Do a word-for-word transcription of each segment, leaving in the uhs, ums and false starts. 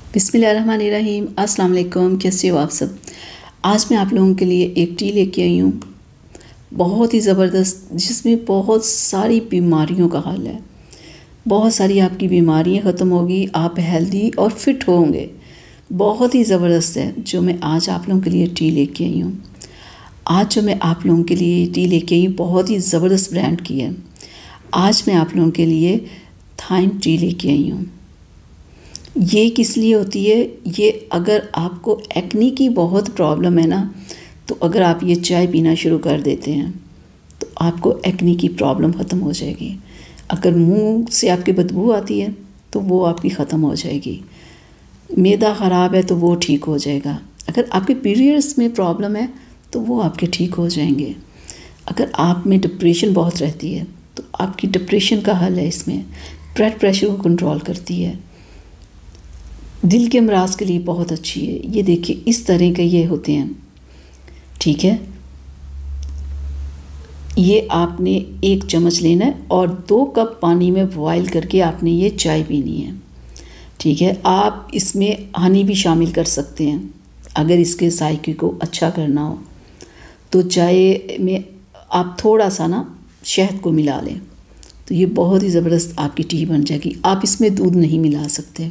बिस्मिल्लाहिर्रहमानिर्रहीम। अस्सलाम वालेकुम। कैसे हो आप सब। आज मैं आप लोगों के लिए एक टी लेके आई हूँ, बहुत ही ज़बरदस्त, जिसमें बहुत सारी बीमारियों का हल है। बहुत सारी आपकी बीमारियाँ ख़त्म होगी, आप हेल्दी और फिट होंगे। बहुत ही ज़बरदस्त है जो मैं आज आप लोगों के लिए टी लेके आई हूँ। आज जो मैं आप लोगों के लिए टी लेके आई हूँ बहुत ही ज़बरदस्त ब्रांड की है। आज मैं आप लोगों के लिए थाइम टी लेके आई हूँ। ये किस लिए होती है? ये अगर आपको एक्नी की बहुत प्रॉब्लम है ना, तो अगर आप ये चाय पीना शुरू कर देते हैं तो आपको एक्नी की प्रॉब्लम ख़त्म हो जाएगी। अगर मुंह से आपकी बदबू आती है तो वो आपकी ख़त्म हो जाएगी। मैदा ख़राब है तो वो ठीक हो जाएगा। अगर आपके पीरियड्स में प्रॉब्लम है तो वो आपके ठीक हो जाएंगे। अगर आप में डिप्रेशन बहुत रहती है तो आपकी डिप्रेशन का हल है इसमें। ब्लड प्रेशर को कंट्रोल करती है। दिल के अमराज के लिए बहुत अच्छी है। ये देखिए इस तरह के ये होते हैं, ठीक है। ये आपने एक चम्मच लेना है और दो कप पानी में बॉयल करके आपने ये चाय पीनी है, ठीक है। आप इसमें हनी भी शामिल कर सकते हैं अगर इसके जायके को अच्छा करना हो तो। चाय में आप थोड़ा सा ना शहद को मिला लें तो ये बहुत ही ज़बरदस्त आपकी टी बन जाएगी। आप इसमें दूध नहीं मिला सकते।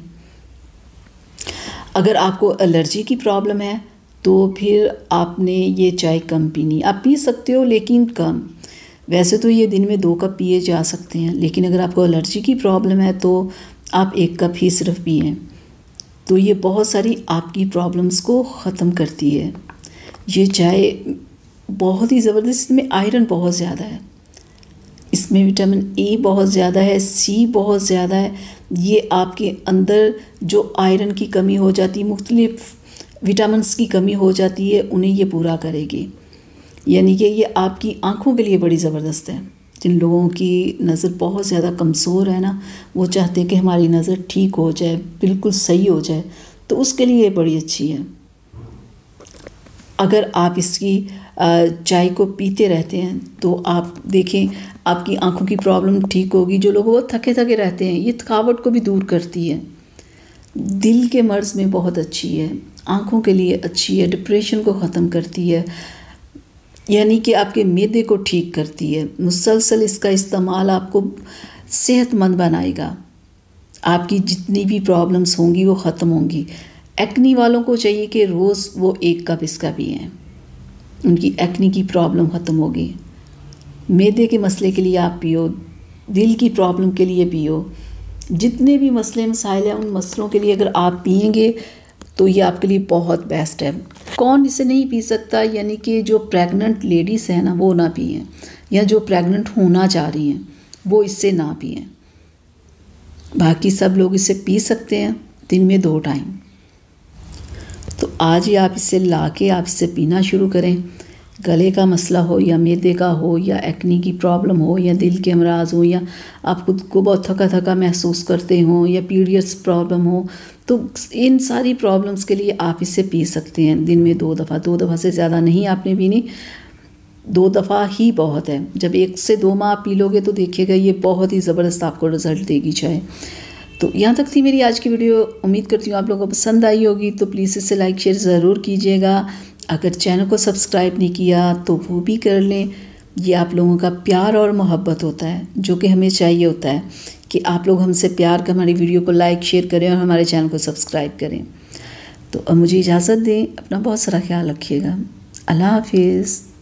अगर आपको एलर्जी की प्रॉब्लम है तो फिर आपने ये चाय कम पीनी। आप पी सकते हो लेकिन कम। वैसे तो ये दिन में दो कप पिए जा सकते हैं, लेकिन अगर आपको एलर्जी की प्रॉब्लम है तो आप एक कप ही सिर्फ पिएं। तो ये बहुत सारी आपकी प्रॉब्लम्स को ख़त्म करती है। ये चाय बहुत ही ज़बरदस्त, इसमें आयरन बहुत ज़्यादा है, इसमें विटामिन ए बहुत ज़्यादा है, सी बहुत ज़्यादा है। ये आपके अंदर जो आयरन की कमी हो जाती है, मुख्तलिफ विटामिन्स की कमी हो जाती है, उन्हें ये पूरा करेगी। यानी कि ये आपकी आँखों के लिए बड़ी ज़बरदस्त है। जिन लोगों की नज़र बहुत ज़्यादा कमज़ोर है ना, वो चाहते हैं कि हमारी नज़र ठीक हो जाए, बिल्कुल सही हो जाए, तो उसके लिए ये बड़ी अच्छी है। अगर आप इसकी चाय को पीते रहते हैं तो आप देखें आपकी आंखों की प्रॉब्लम ठीक होगी। जो लोग बहुत थके थके रहते हैं, ये थकावट को भी दूर करती है। दिल के मर्ज़ में बहुत अच्छी है, आंखों के लिए अच्छी है, डिप्रेशन को ख़त्म करती है, यानी कि आपके मैदे को ठीक करती है। मुसलसल इसका इस्तेमाल आपको सेहतमंद बनाएगा। आपकी जितनी भी प्रॉब्लम्स होंगी वो ख़त्म होंगी। एक्नी वालों को चाहिए कि रोज़ वो एक कप इसका पिएं, उनकी एक्नी की प्रॉब्लम ख़त्म होगी। मैदे के मसले के लिए आप पियो, दिल की प्रॉब्लम के लिए पियो। जितने भी मसले मसाइल हैं उन मसलों के लिए अगर आप पिएंगे तो ये आपके लिए बहुत बेस्ट है। कौन इसे नहीं पी सकता? यानी कि जो प्रेग्नेंट लेडीज़ हैं ना, वो ना पिएं, या जो प्रेग्नेंट होना चाह रही हैं वो इससे ना पिएं। बाकी सब लोग इसे पी सकते हैं दिन में दो टाइम। तो आज ही आप इसे ला के आप इसे पीना शुरू करें। गले का मसला हो या मैदे का हो या एक्नी की प्रॉब्लम हो या दिल के अमराज हो या आप खुद को बहुत थका थका महसूस करते हो या पीरियड्स प्रॉब्लम हो, तो इन सारी प्रॉब्लम्स के लिए आप इसे पी सकते हैं दिन में दो दफ़ा। दो दफ़ा से ज़्यादा नहीं आपने पीनी, दो दफ़ा ही बहुत है। जब एक से दो माह पी लोगे तो देखिएगा ये बहुत ही ज़बरदस्त आपको रिज़ल्ट देगी चाय। तो यहाँ तक थी मेरी आज की वीडियो। उम्मीद करती हूँ आप लोगों को पसंद आई होगी। तो प्लीज़ इसे लाइक शेयर ज़रूर कीजिएगा। अगर चैनल को सब्सक्राइब नहीं किया तो वो भी कर लें। ये आप लोगों का प्यार और मोहब्बत होता है जो कि हमें चाहिए होता है कि आप लोग हमसे प्यार कर हमारी वीडियो को लाइक शेयर करें और हमारे चैनल को सब्सक्राइब करें। तो अब मुझे इजाज़त दें। अपना बहुत सारा ख्याल रखिएगा। अल्लाह हाफिज़।